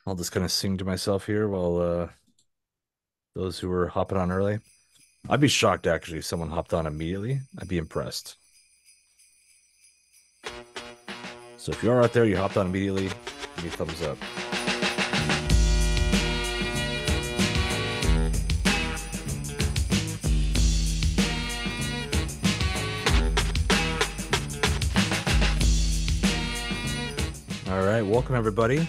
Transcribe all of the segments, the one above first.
I'll just kind of sing to myself here while those who were hopping on early. I'd be shocked actually if someone hopped on immediately. I'd be impressed. So if you are out there, you hopped on immediately, give me a thumbs up. All right, welcome everybody.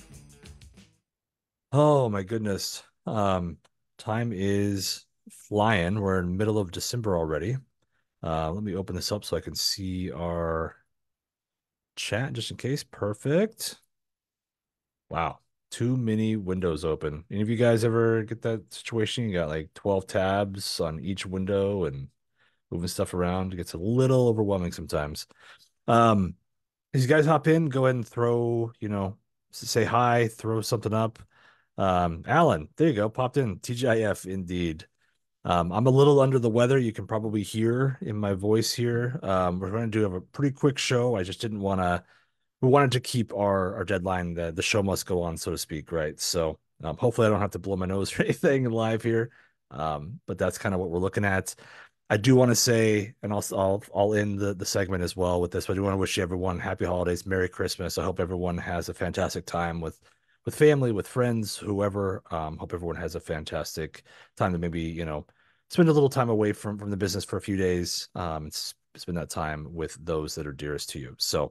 Oh my goodness. Time is flying. We're in the middle of December already. Let me open this up so I can see our chat just in case. Perfect. Wow. Too many windows open. Any of you guys ever get that situation? You got like 12 tabs on each window and moving stuff around. It gets a little overwhelming sometimes. Um, as you guys hop in, go ahead and throw, say hi, throw something up. Alan, there you go, popped in. TGIF indeed. I'm a little under the weather. You can probably hear in my voice here. We're going to do a pretty quick show. I just didn't want to we wanted to keep our deadline. The show must go on, so to speak, right? So hopefully I don't have to blow my nose or anything live here. But that's kind of what we're looking at. I do want to say, and I'll end the segment as well with this, but I do want to wish everyone happy holidays, Merry Christmas. I hope everyone has a fantastic time with family, with friends, whoever. Hope everyone has a fantastic time to maybe, spend a little time away from the business for a few days. Spend that time with those that are dearest to you. So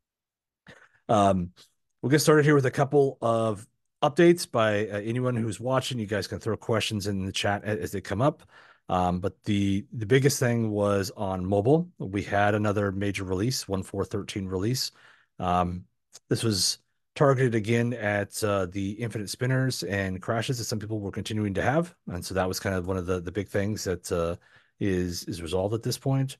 um, we'll get started here with a couple of updates by anyone who's watching. You guys can throw questions in the chat as they come up. But the biggest thing was on mobile. We had another major release, 1.4.13 release. This was targeted again at the infinite spinners and crashes that some people were continuing to have, and so that was kind of one of the big things that is resolved at this point.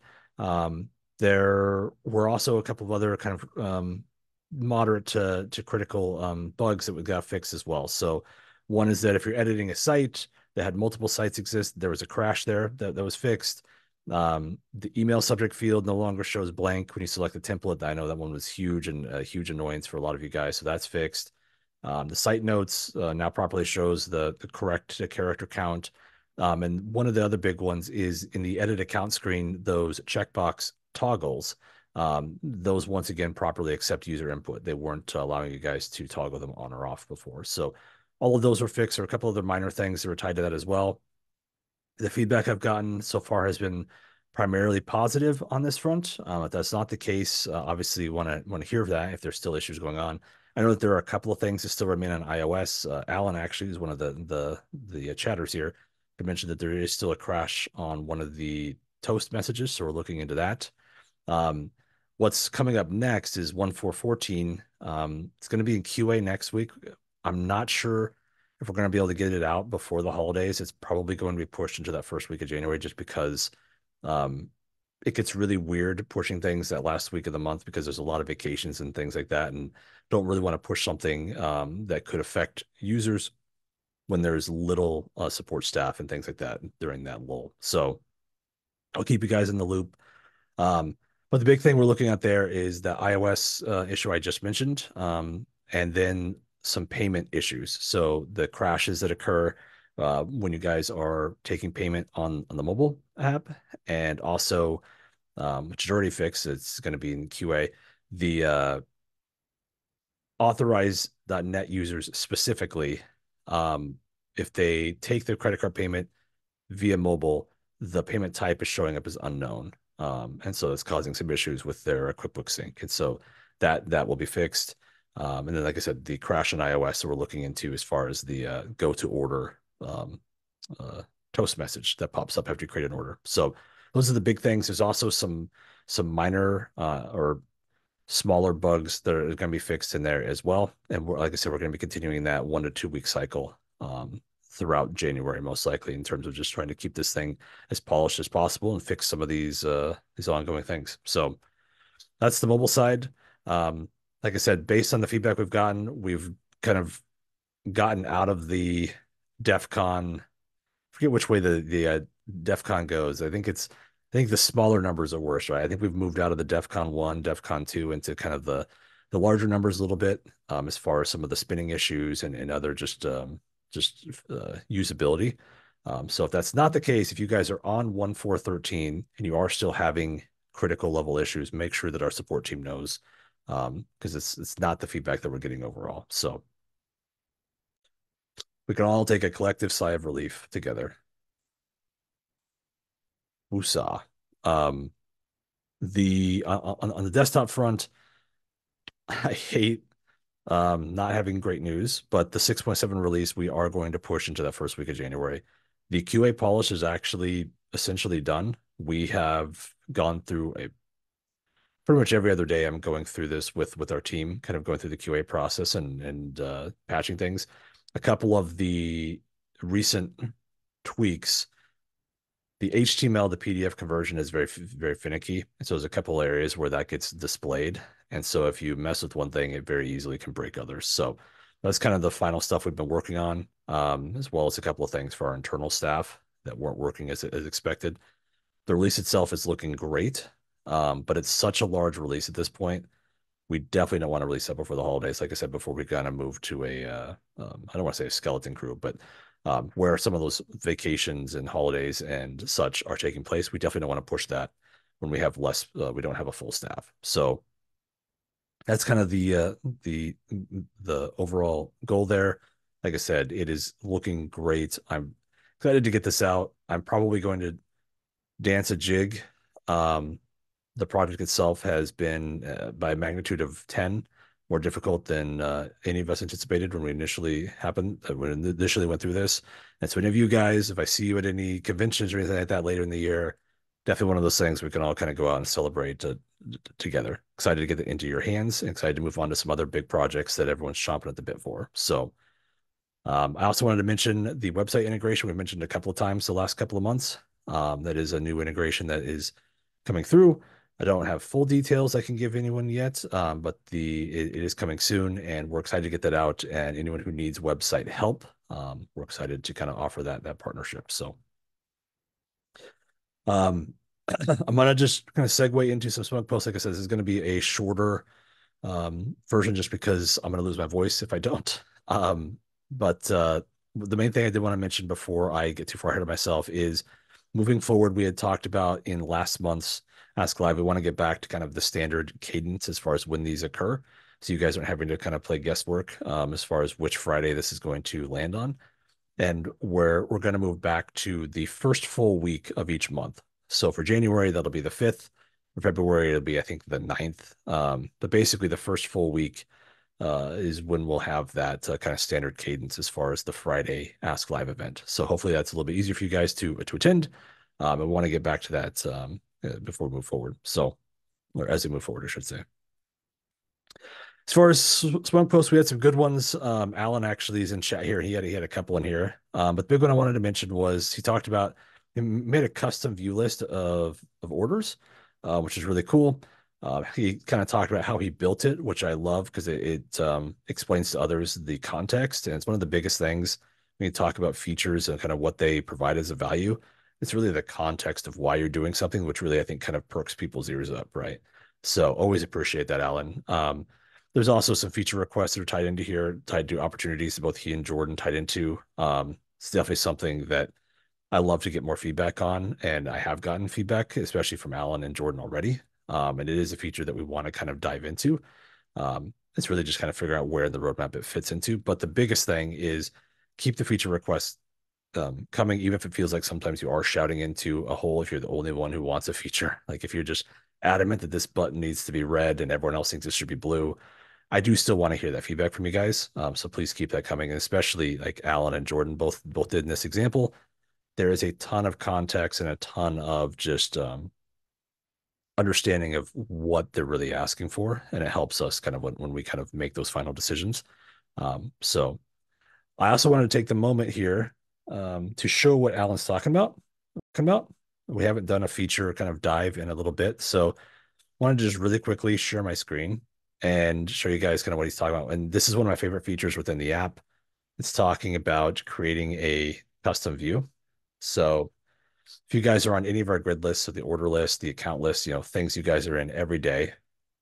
There were also a couple of other kind of moderate to critical bugs that we got fixed as well. So one is that if you're editing a site that had multiple sites exist, there was a crash there that was fixed. The email subject field no longer shows blank when you select the template. I know that one was huge and a huge annoyance for a lot of you guys, so that's fixed. The site notes now properly shows the correct character count. And one of the other big ones is in the edit account screen, those checkbox toggles. Those once again properly accept user input. They weren't allowing you guys to toggle them on or off before. So all of those were fixed. There are a couple other minor things that were tied to that as well. The feedback I've gotten so far has been primarily positive on this front. If that's not the case, obviously you want to hear that if there's still issues going on. I know that there are a couple of things that still remain on iOS. Alan actually is one of the chatters here. I mentioned that there is still a crash on one of the toast messages, so we're looking into that. Um, what's coming up next is 1.4.14. It's going to be in QA next week. I'm not sure if we're going to be able to get it out before the holidays. It's probably going to be pushed into that first week of January just because um, it gets really weird pushing things that last week of the month because there's a lot of vacations and things like that, and don't really want to push something that could affect users when there's little support staff and things like that during that lull. So I'll keep you guys in the loop. But the big thing we're looking at there is the iOS issue I just mentioned, and then some payment issues. So the crashes that occur when you guys are taking payment on the mobile app, and also which is already fixed. It's going to be in QA. The authorize.net users specifically, if they take their credit card payment via mobile, the payment type is showing up as unknown. And so it's causing some issues with their QuickBooks sync. And so that will be fixed. And then, like I said, the crash on iOS that we're looking into as far as the go to order uh, toast message that pops up after you create an order. So those are the big things. There's also some minor or smaller bugs that are going to be fixed in there as well. And like I said, we're going to be continuing that 1 to 2 week cycle throughout January, most likely, in terms of just trying to keep this thing as polished as possible and fix some of these ongoing things. So that's the mobile side. Like I said, based on the feedback we've gotten, we've kind of gotten out of the DEF CON. Forget which way the DEF CON goes. I think the smaller numbers are worse, right? I think we've moved out of the DEF CON 1, DEF CON 2 into kind of the the larger numbers a little bit as far as some of the spinning issues and other just usability. So if that's not the case, if you guys are on 1.4.13 and you are still having critical level issues, make sure that our support team knows because it's not the feedback that we're getting overall. So we can all take a collective sigh of relief together. Woosah. Um, the on the desktop front, I hate not having great news, but the 6.7 release we are going to push into that first week of January. The QA polish is actually essentially done. We have gone through a pretty much every other day. I'm going through this with our team, kind of going through the QA process and patching things. A couple of the recent tweaks, the HTML to PDF conversion is very finicky. And so there's a couple areas where that gets displayed. And so if you mess with one thing, it very easily can break others. So that's kind of the final stuff we've been working on, as well as a couple of things for our internal staff that weren't working as expected. The release itself is looking great, but it's such a large release at this point. We definitely don't want to release that before the holidays. Like I said before, we kind of move to I don't want to say a skeleton crew, but where some of those vacations and holidays and such are taking place, we definitely don't want to push that when we have less, we don't have a full staff. So that's kind of the overall goal there. Like I said, it is looking great. I'm excited to get this out. I'm probably going to dance a jig. Um, the project itself has been by a magnitude of 10 more difficult than any of us anticipated when we initially went through this. And so any of you guys, if I see you at any conventions or anything like that later in the year, definitely one of those things we can all kind of go out and celebrate together. Excited to get it into your hands and excited to move on to some other big projects that everyone's chomping at the bit for. So I also wanted to mention the website integration we mentioned a couple of times the last couple of months. That is a new integration that is coming through. I don't have full details I can give anyone yet, but it is coming soon, and we're excited to get that out. And anyone who needs website help, we're excited to kind of offer that partnership. So um, I'm gonna just kind of segue into some SMUG posts. Like I said, this is going to be a shorter version just because I'm going to lose my voice if I don't. But the main thing I did want to mention before I get too far ahead of myself is moving forward. We had talked about in last month's Ask Live, we want to get back to kind of the standard cadence as far as when these occur. So you guys aren't having to kind of play guesswork as far as which Friday this is going to land on. And we're going to move back to the first full week of each month. So for January, that'll be the 5th. For February, it'll be, I think, the 9th. But basically, the first full week is when we'll have that kind of standard cadence as far as the Friday Ask Live event. So hopefully that's a little bit easier for you guys to attend. And we want to get back to that before we move forward. So, or as we move forward, I should say. As far as Smug posts, we had some good ones. Alan actually is in chat here. He had a couple in here. But the big one I wanted to mention was he talked about he made a custom view list of orders, which is really cool. He kind of talked about how he built it, which I love because it explains to others the context. And it's one of the biggest things when you talk about features and kind of what they provide as a value. It's really the context of why you're doing something, which really I think kind of perks people's ears up, right? So always appreciate that, Alan. There's also some feature requests that are tied into here, tied to opportunities that both he and Jordan tied into. It's definitely something that I love to get more feedback on, and I have gotten feedback, especially from Alan and Jordan already. And it is a feature that we want to kind of dive into. It's really just kind of figure out where in the roadmap it fits into. But the biggest thing is keep the feature requests coming, even if it feels like sometimes you are shouting into a hole if you're the only one who wants a feature. Like if you're just adamant that this button needs to be red and everyone else thinks it should be blue, I do still want to hear that feedback from you guys. So please keep that coming, and especially like Alan and Jordan both did in this example. There is a ton of context and a ton of just understanding of what they're really asking for, and it helps us kind of when we kind of make those final decisions. So I also want to take the moment here to show what Alan's talking about. We haven't done a feature kind of dive in a little bit, so I wanted to just really quickly share my screen and show you guys kind of what he's talking about. And this is one of my favorite features within the app. It's talking about creating a custom view. So if you guys are on any of our grid lists, so the order list, the account list, things you guys are in every day,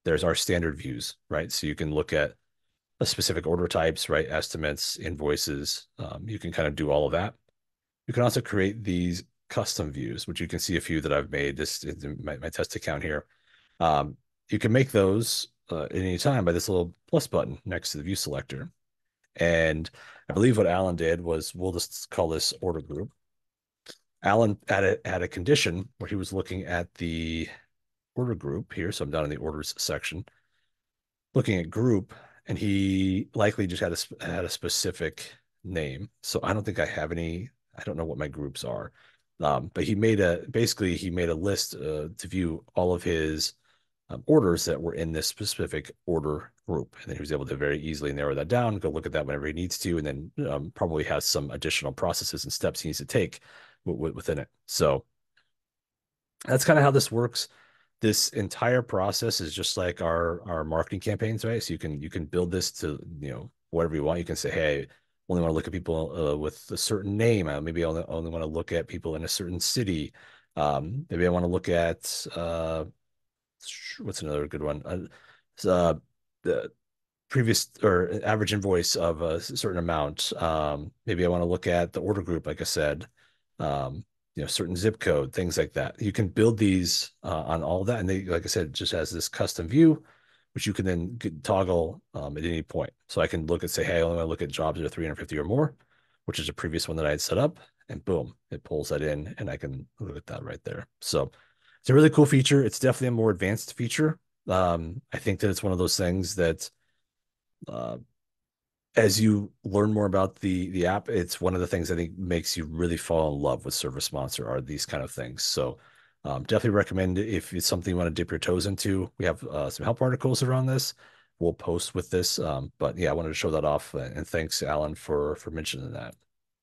there's our standard views, right? So you can look at a specific order types, right? Estimates, invoices. You can kind of do all of that. You can also create these custom views, which you can see a few that I've made. This is my test account here. Um, you can make those at any time by this little plus button next to the view selector. And I believe what Alan did was we'll just call this order group. Alan had a condition where he was looking at the order group here. So I'm down in the orders section, looking at group, and he likely just had a specific name. So I don't think I have any. I don't know what my groups are. But he made a list to view all of his orders that were in this specific order group. And then he was able to very easily narrow that down, go look at that whenever he needs to, and then probably has some additional processes and steps he needs to take within it. So that's kind of how this works. This entire process is just like our marketing campaigns, right? So you can build this to whatever you want. You can say, hey, I only want to look at people with a certain name. Maybe I only want to look at people in a certain city. Maybe I want to look at what's another good one? The previous or average invoice of a certain amount. Maybe I want to look at the order group, like I said, certain zip code, things like that. You can build these on all of that, and they, like I said, just has this custom view, which you can then toggle at any point. So I can look and say, hey, I only want to look at jobs that are 350 or more, which is a previous one that I had set up, and boom, it pulls that in, and I can look at that right there. So it's a really cool feature. It's definitely a more advanced feature. I think that it's one of those things that uh, as you learn more about the app, it's one of the things I think makes you really fall in love with ServiceMonster are these kind of things. So definitely recommend it if it's something you want to dip your toes into. We have some help articles around this. We'll post with this. But yeah, I wanted to show that off. And thanks, Alan, for mentioning that.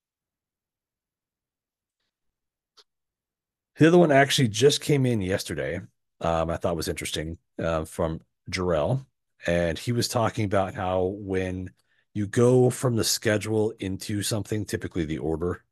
The other one actually just came in yesterday. I thought was interesting from Jorel, and he was talking about how when you go from the schedule into something, typically the order,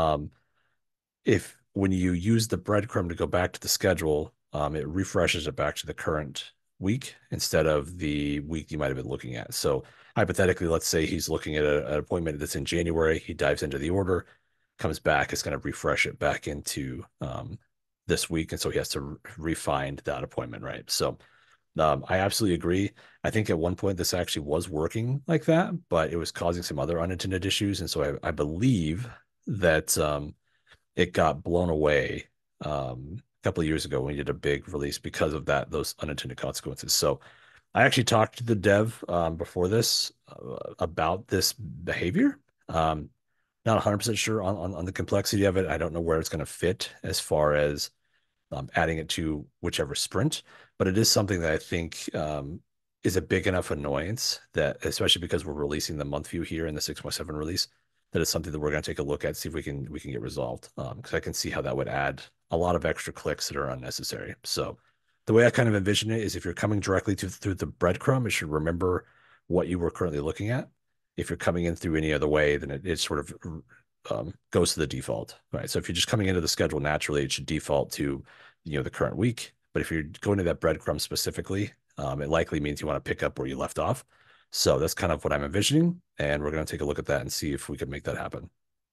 if when you use the breadcrumb to go back to the schedule, it refreshes it back to the current week instead of the week you might have been looking at. So hypothetically, let's say he's looking at an appointment that's in January, he dives into the order, comes back, it's going to refresh it back into this week, and so he has to refine that appointment, right? So I absolutely agree. I think at one point this actually was working like that, but it was causing some other unintended issues, and so I believe that it got blown away a couple of years ago when we did a big release because of those unintended consequences. So I actually talked to the dev before this about this behavior. Not 100% sure on the complexity of it. I don't know where it's going to fit as far as adding it to whichever sprint, but it is something that I think is a big enough annoyance that, especially because we're releasing the month view here in the 6.7 release, that it's something that we're going to take a look at, see if we can get resolved. Because I can see how that would add a lot of extra clicks that are unnecessary. So the way I kind of envision it is if you're coming directly through the breadcrumb, it should remember what you were currently looking at. If you're coming in through any other way, then it sort of goes to the default, right? So if you're just coming into the schedule naturally, it should default to the current week. But if you're going to that breadcrumb specifically, it likely means you want to pick up where you left off. So that's kind of what I'm envisioning, and we're going to take a look at that and see if we can make that happen.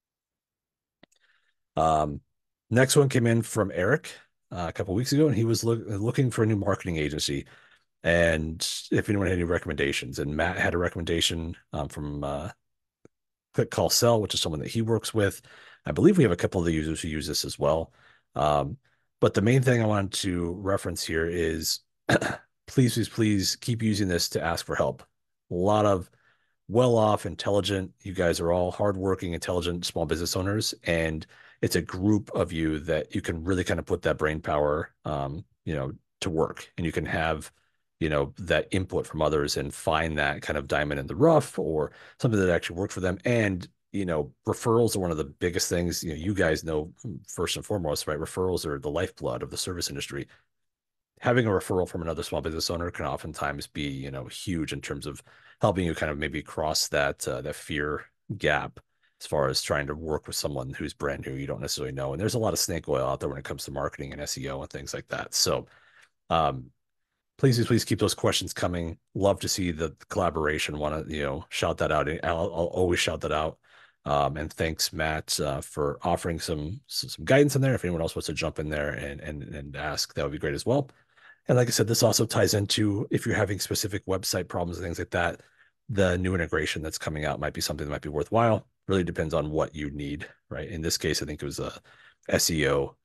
Next one came in from Eric a couple weeks ago, and he was looking for a new marketing agency. And if anyone had any recommendations, and Matt had a recommendation from Click Call Sell, which is someone that he works with. I believe we have a couple of the users who use this as well. But the main thing I wanted to reference here is please, please, please keep using this to ask for help. A lot of well-off, intelligent, you guys are all hardworking, intelligent small business owners, and it's a group of you that you can really kind of put that brain power, to work, and you can have that input from others and find that kind of diamond in the rough or something that actually worked for them. And referrals are one of the biggest things. You guys know first and foremost, right? Referrals are the lifeblood of the service industry. Having a referral from another small business owner can oftentimes be huge in terms of helping you kind of maybe cross that fear gap as far as trying to work with someone who's brand new you don't necessarily know. And there's a lot of snake oil out there when it comes to marketing and SEO and things like that. So please keep those questions coming. Love to see the collaboration. Want to, shout that out. I'll always shout that out. And thanks, Matt, for offering some guidance in there. If anyone else wants to jump in there and ask, that would be great as well. And like I said, this also ties into if you're having specific website problems and things like that, the new integration that's coming out might be something that might be worthwhile. Really depends on what you need, right? In this case, I think it was a SEO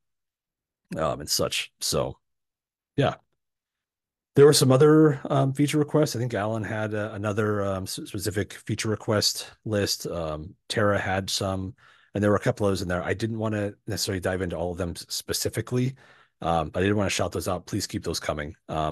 and such. So yeah, there were some other feature requests. I think Alan had another specific feature request list. Tara had some, and there were a couple of those in there. I didn't want to necessarily dive into all of them specifically. I didn't want to shout those out. Please keep those coming.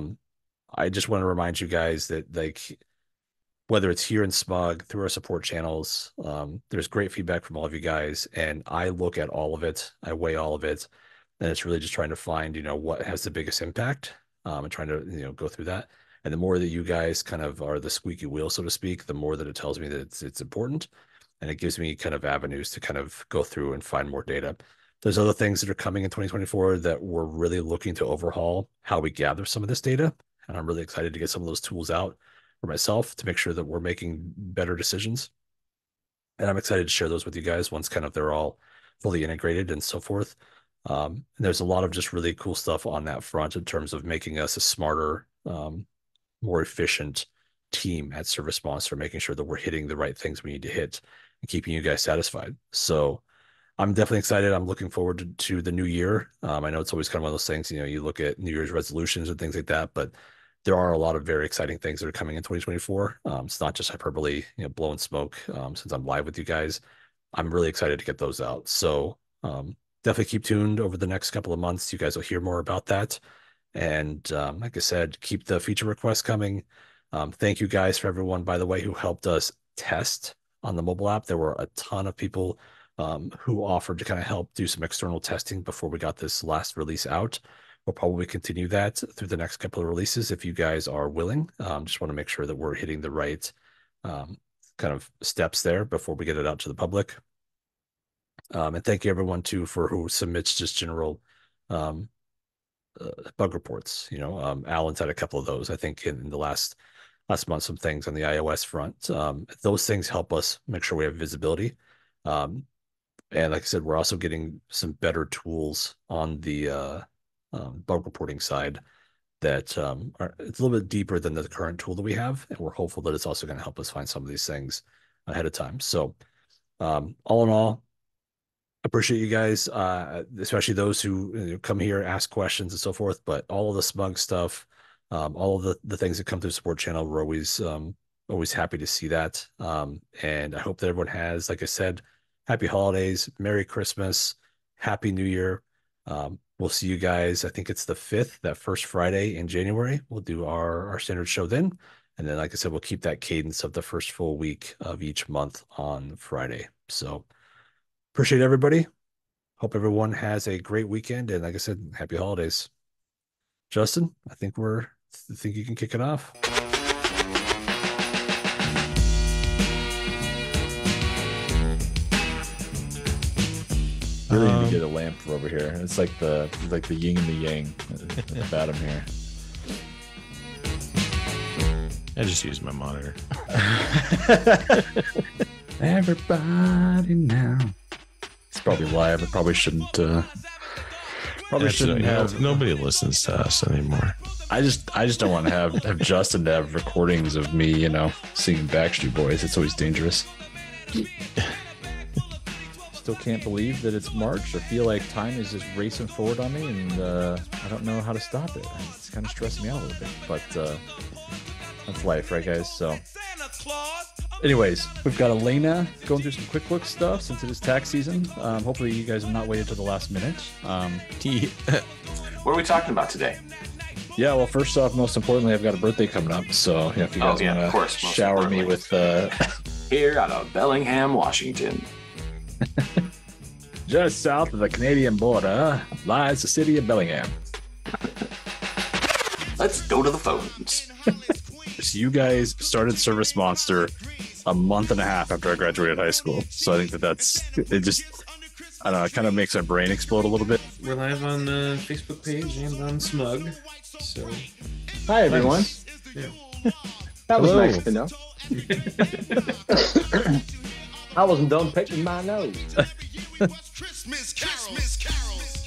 I just want to remind you guys that, like, whether it's here in SMUG, through our support channels, there's great feedback from all of you guys, and I look at all of it. I weigh all of it, and it's really just trying to find, what has the biggest impact, and trying to, go through that. And the more that you guys kind of are the squeaky wheel, so to speak, the more that it tells me that it's important, and it gives me kind of avenues to kind of go through and find more data. There's other things that are coming in 2024 that we're really looking to overhaul how we gather some of this data. And I'm really excited to get some of those tools out for myself to make sure that we're making better decisions. And I'm excited to share those with you guys once kind of they're all fully integrated and so forth. And there's a lot of just really cool stuff on that front in terms of making us a smarter, more efficient team at ServiceMonster, making sure that we're hitting the right things we need to hit and keeping you guys satisfied. So I'm definitely excited. I'm looking forward to the new year. I know it's always kind of one of those things, you look at New Year's resolutions and things like that, but there are a lot of very exciting things that are coming in 2024. It's not just hyperbole, blowing smoke. Since I'm live with you guys, I'm really excited to get those out. So definitely keep tuned over the next couple of months. You guys will hear more about that. And like I said, keep the feature requests coming. Thank you guys for everyone, by the way, who helped us test on the mobile app. There were a ton of people who offered to kind of help do some external testing before we got this last release out. We'll probably continue that through the next couple of releases if you guys are willing. Just want to make sure that we're hitting the right kind of steps there before we get it out to the public. And thank you everyone too for who submits just general bug reports. Alan's had a couple of those, I think, in the last month, some things on the iOS front. Those things help us make sure we have visibility. And like I said, we're also getting some better tools on the bug reporting side that it's a little bit deeper than the current tool that we have. And we're hopeful that it's also going to help us find some of these things ahead of time. So all in all, appreciate you guys, especially those who come here, ask questions and so forth, but all of the SMUG stuff, all of the things that come through the support channel, we're always happy to see that. And I hope that everyone has, like I said, happy holidays, Merry Christmas, Happy New Year. We'll see you guys. I think it's the 5th, that first Friday in January. We'll do our standard show then. And then, like I said, we'll keep that cadence of the first full week of each month on Friday. So appreciate everybody. Hope everyone has a great weekend. And like I said, happy holidays. Justin, I think you can kick it off. Really need to get a lamp for over here. It's like the yin and the yang about him here. I just use my monitor. Everybody now. It's probably live. I probably shouldn't. Shouldn't have. Nobody listens to us anymore. I just don't want to have Justin to have recordings of me, singing Backstreet Boys. It's always dangerous. Still can't believe that it's March. I feel like time is just racing forward on me, and I don't know how to stop it. It's kind of stressing me out a little bit, but that's life, right, guys? So anyways, we've got Elena going through some quick look stuff since it is tax season. Hopefully you guys have not waited till the last minute. What are we talking about today? Yeah, well, first off, most importantly, I've got a birthday coming up, so if you guys want to shower me with here out of Bellingham, Washington. Just south of the Canadian border lies the city of Bellingham. Let's go to the phones. So you guys started ServiceMonster a month and a half after I graduated high school. So I think that's it. I don't know. It kind of makes our brain explode a little bit. We're live on the Facebook page and on SMUG. So, Hi, everyone. yeah. That was Hello. nice to know. I wasn't done picking my nose. Christmas carols.